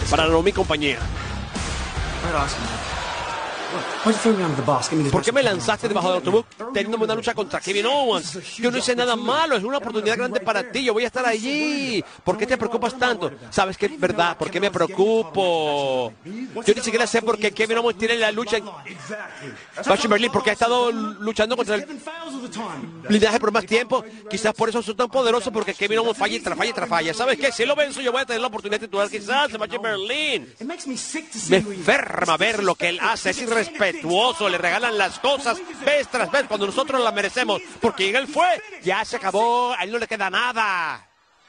para mi compañía. ¿Por qué me lanzaste debajo del autobús teniéndome una lucha contra Kevin Owens? Yo no hice nada malo, es una oportunidad grande para ti, yo voy a estar allí. ¿Por qué te preocupas tanto? ¿Sabes qué es verdad? ¿Por qué me preocupo? Yo ni siquiera sé por qué Kevin Owens tiene la lucha en Bashing Berlin, porque ha estado luchando contra el blindaje por más tiempo. Quizás por eso soy tan poderoso, porque Kevin Owens falla tras falla. ¿Sabes qué? Si lo venzo, yo voy a tener la oportunidad de titular quizás en Bashing Berlin. Me enferma ver lo que él hace, es irrespetuoso, le regalan las cosas vez tras vez cuando nosotros las merecemos, porque él fue, ya se acabó, a él no le queda nada.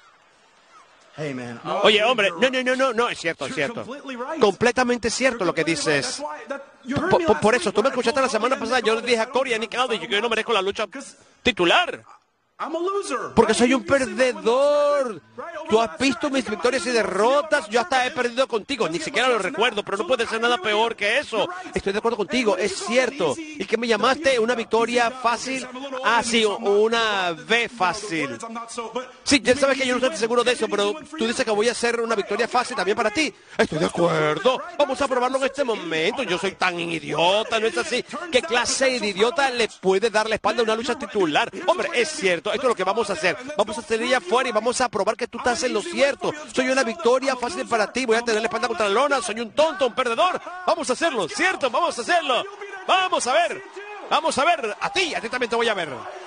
Oye, hombre, no, es cierto. Completamente cierto lo que dices. Por eso, tú me escuchaste la semana pasada, yo le dije a Corey y a Nick Aldis que yo no merezco la lucha titular. Porque soy un perdedor. Tú has visto mis victorias y derrotas. Yo hasta he perdido contigo. Ni siquiera lo recuerdo, pero no puede ser nada peor que eso. Estoy de acuerdo contigo, es cierto. ¿Y qué me llamaste? ¿Una victoria fácil? Ah, sí, una V fácil. Sí, ya sabes que yo no estoy seguro de eso, pero tú dices que voy a hacer una victoria fácil también para ti. Estoy de acuerdo. Vamos a probarlo en este momento. Yo soy tan idiota, ¿no es así? ¿Qué clase de idiota le puede dar la espalda a una lucha titular? Hombre, es cierto. Esto es lo que vamos a hacer. Vamos a salir afuera y vamos a probar que tú estás en lo cierto. Soy una victoria fácil para ti. Voy a tener la espalda contra la lona. Soy un tonto, un perdedor. Vamos a hacerlo, ¿cierto? Vamos a hacerlo. Vamos a ver. Vamos a ver. A ti también te voy a ver.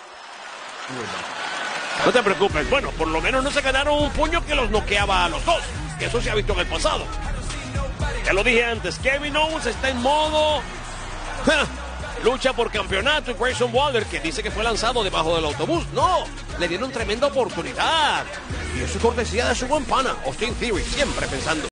No te preocupes. Bueno, por lo menos no se ganaron un puño que los noqueaba a los dos. Que eso se ha visto en el pasado. Ya lo dije antes. Kevin Owens está en modo lucha por campeonato, y Grayson Waller, que dice que fue lanzado debajo del autobús. No, le dieron tremenda oportunidad. Y eso es cortesía de su buen pana, Austin Theory, siempre pensando.